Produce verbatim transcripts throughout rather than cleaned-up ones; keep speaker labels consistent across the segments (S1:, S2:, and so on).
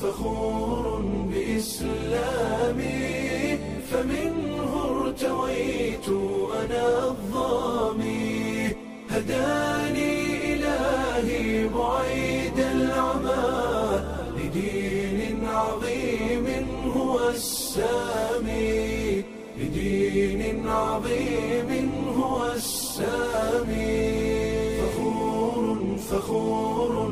S1: فخور بإسلامي فمنه ارتويت أنا الظامي هداني إلهي بعيد العمى لدين عظيم هو السامي لدين عظيم هو السامي فخور فخور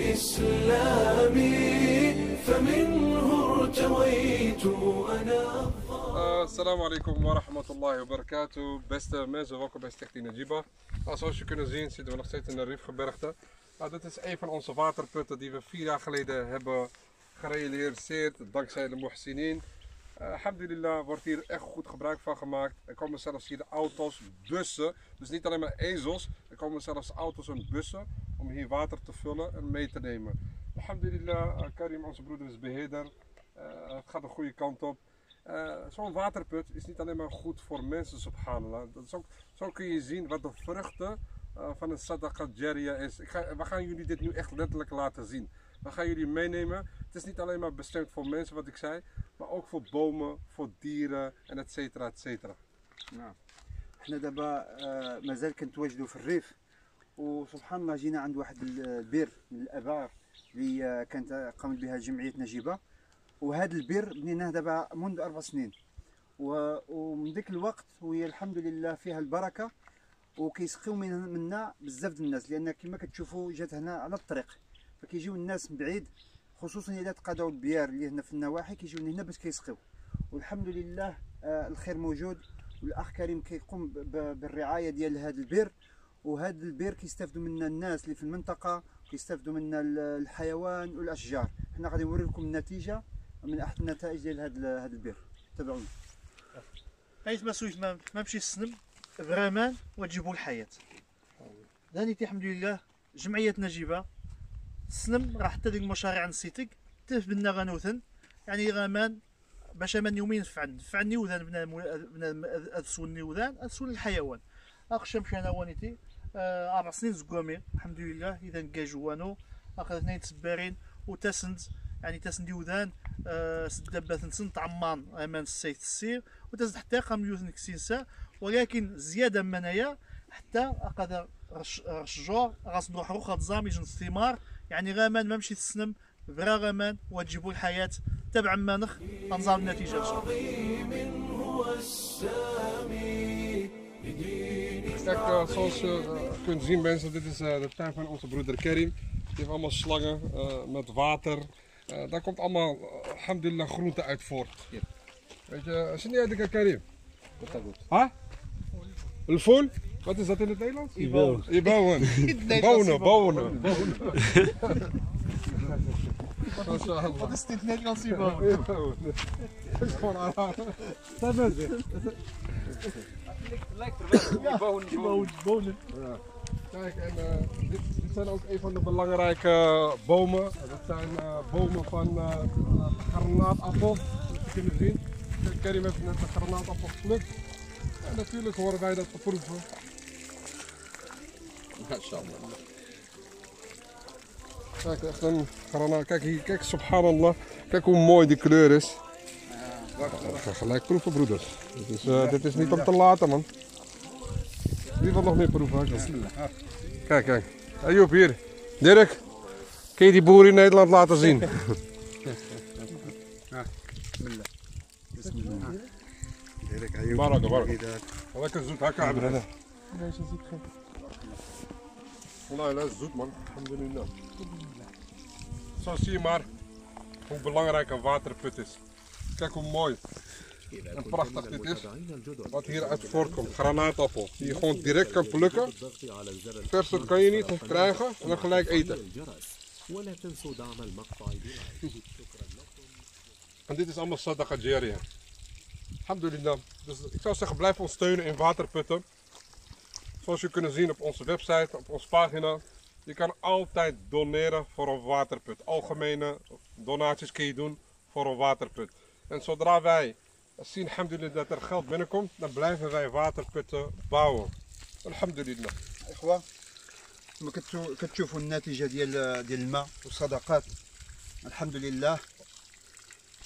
S1: بإسلامي فمنه ارتويت أنا.
S2: Uh, assalamu alaikum wa rahmatullahi wa barakatuh. Beste mensen, welkom bij Stichting Najiba. Nou, zoals je kunt zien zitten we nog steeds in de Rifgebergte. Nou, dit is een van onze waterputten die we vier jaar geleden hebben gerealiseerd dankzij de Muhsinin. Uh, alhamdulillah wordt hier echt goed gebruik van gemaakt. Er komen zelfs hier auto's, bussen, dus niet alleen maar ezels. Er komen zelfs auto's en bussen om hier water te vullen en mee te nemen. Alhamdulillah, uh, Karim, onze broeder, is beheerder. Uh, het gaat de goede kant op. Uh, Zo'n waterput is niet alleen maar goed voor mensen, subhanallah. Dat is ook, zo kun je zien wat de vruchten uh, van een sadaqa jariya is. Ik ga, we gaan jullie dit nu echt letterlijk laten zien. We gaan jullie meenemen. Het is niet alleen maar bestemd voor mensen, wat ik zei, maar ook voor bomen, voor dieren en et cetera, et cetera.
S3: نعم. احنا دابا مازال كنتواجدوا في الريف وسبحان الله جينا عند واحد البير من الابار اللي كانت قامت بها جمعيه نجيبه. وهذا البير بنيناه دابا منذ اربع سنين ومن ذاك الوقت وهي الحمد لله فيها البركه وكيسقيو منا بزاف ديال الناس لان كما كتشوفوا جات هنا على الطريق فكيجيو الناس من بعيد خصوصا اذا تقادوا البيار اللي هنا في النواحي كيجيو هنا باش كيسقيو والحمد لله الخير موجود والاخ كريم كيقوم بالرعايه ديال هذا البير وهذا البير كيستافدوا منه الناس اللي في المنطقه كيستافدوا منه الحيوان والاشجار. حنا غادي نوري لكم النتيجه من احد النتائج ديال هذا هذا البير. تابعونا.
S4: حيث ما سويت ما مشي السنم بغامان وتجيبوا الحياه. دانيتي الحمد لله جمعيه نجيبه السنم راه حتى ديك المشاريع نسيتك تف بنا غنوثن يعني غامان باش من يومين نفعن نفعني وذان بنا بنا ادسوني وذان ادسون الحيوان اخشى مشي انا وانيتي آه اربع سنين زكوامي الحمد لله اذا نكاجوانو اخذ اثنين تسبارين وتسند يعني تسندي وذان آه سدابه تنسن طعمان امان السيت السير وتزد حتى قام يوثن كسينسا ولكن زياده منايا حتى اخذ رشجور غاس نروح روخا تزامي جن الثمار يعني غامان ما مشي تسنم برا غامان وتجيبوا الحياه تبع مانخ تنظر النتيجه ان شاء
S2: الله. Kijk, uh, zoals je uh, kunt zien mensen, dit is uh, de tuin van onze broeder Karim. Die heeft allemaal slangen uh, met water. Uh, daar komt allemaal, uh, alhamdulillah, groente uit voort. Hier. Weet je, zie je uit Karim?
S3: Wat dat goed?
S2: Huh? الفول? Wat is dat in het Nederlands?
S4: Iboon.
S2: Iboon. Bonen, bonen.
S4: Wat is dit Nederlands Iboon?
S2: Dat is gewoon aan. Dat is het.
S3: Lijkt er wel.
S4: Iboon, Iboon, bonen.
S2: Ja. Kijk, en uh, dit, dit zijn ook een van de belangrijke bomen. Dat zijn uh, bomen van uh, granaatappel, zoals je kunt zien. Karim heeft net een granaatappel geplukt. En natuurlijk horen wij dat te proeven. Mashallah. Kijk, echt een granaat. Kijk hier, kijk, subhanallah. Kijk hoe mooi die kleur is. Ik ga gelijk proeven, broeders. Dit is, uh, dit is niet om te laten, man. Wie wil nog meer proeven? Kijk, kijk. Ayoub hier. Dirk, kun je die boer in Nederland laten zien?
S3: Dirk Ayoub.
S2: Baraka, baraka. Lekker zoet, hakken hebben.
S4: Deze zie ik geen.
S2: Wallahi, dat is zoet, man. Alhamdulillah. Zo zie je maar hoe belangrijk een waterput is. Kijk hoe mooi en prachtig dit is. Wat hieruit voortkomt. Granaatappel. Die je gewoon direct kan plukken. Verser kan je niet krijgen en dan gelijk eten. En dit is allemaal sadaqa jariya. Alhamdulillah. Dus ik zou zeggen, blijf ons steunen in waterputten. Zoals je kunt zien op onze website, op onze pagina. Je kan altijd doneren voor een waterput. Algemene donaties kun je doen voor een waterput. En zodra wij zien, alhamdulillah, dat er geld binnenkomt, dan blijven wij waterputten bouwen. Alhamdulillah.
S3: اخوان كما كتشوفوا النتيجه ديال ديال الماء والصدقات الحمد لله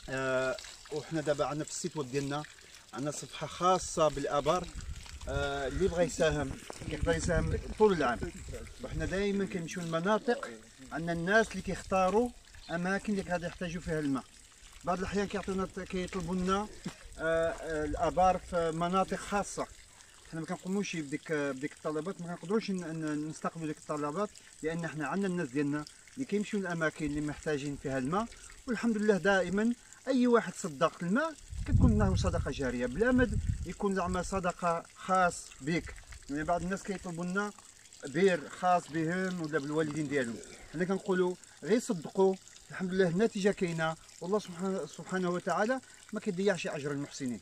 S3: آه وحنا دابا عندنا في السيت ويب ديالنا عندنا صفحه خاصه بالابار. آه اللي بغى يساهم يقدر يساهم طول العام. وحنا دائما كنمشيو للمناطق، عندنا الناس اللي كيختاروا اماكن اللي غادي يحتاجوا فيها الماء. بعض الاحيان كيعطيونا كيطلبوا لنا آه الابار في مناطق خاصه. حنا ما كنقوموش بديك بديك الطلبات، ما كنقدروش نستقبلوا ديك الطلبات، لان حنا عندنا الناس ديالنا اللي كيمشيو للاماكن اللي محتاجين فيها الماء. والحمد لله دائما اي واحد صدق الماء كتكون له صدقه جاريه، بلا ما يكون زعما صدقه خاص بك. يعني بعض الناس كيطلبوا لنا بير خاص بهم ولا بالوالدين ديالهم، حنا كنقولوا غير صدقوا. الحمد لله النتيجه كاينه، والله سبحانه سبحانه وتعالى ما كيضيعش اجر المحسنين.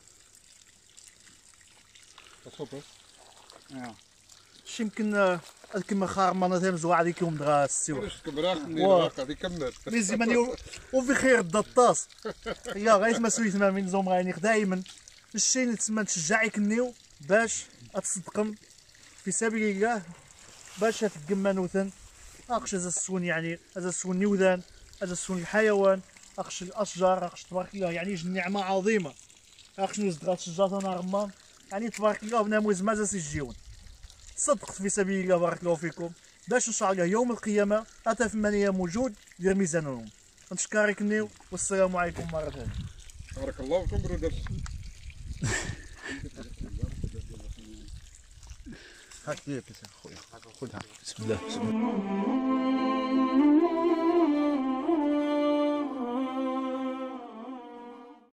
S4: شي يمكن الكلمة خارمة مثلا زوا عليكم دغا السيوح.
S2: علاش كبراخ من الواقع دي كمل.
S4: لازم اني وفي خير الدطاس. يا غير ما سويت ما من زوم غاني دائما الشيء اللي تسمى نشجعك النيو باش تصدقم في سبيل الله، باش تقما نوثن اقش هذا السون، يعني هذا السون نيوذان، هذا السون الحيوان، اقش الاشجار، اقش تبارك الله يعني نعمة عظيمة. اقش نزدغات الشجرة انا رمان يعني تبارك الله بناموز مازال سيجيون. صدقت في سبيل الله بارك الله فيكم، باش ان شاء الله يوم القيامه اتى في منيه موجود دير ميزانهم. نشكرك نيو والسلام عليكم مره ثانيه.
S2: بارك الله فيكم برودرز.
S3: هاك ديالك يا خويا، خذها.
S4: بسم الله.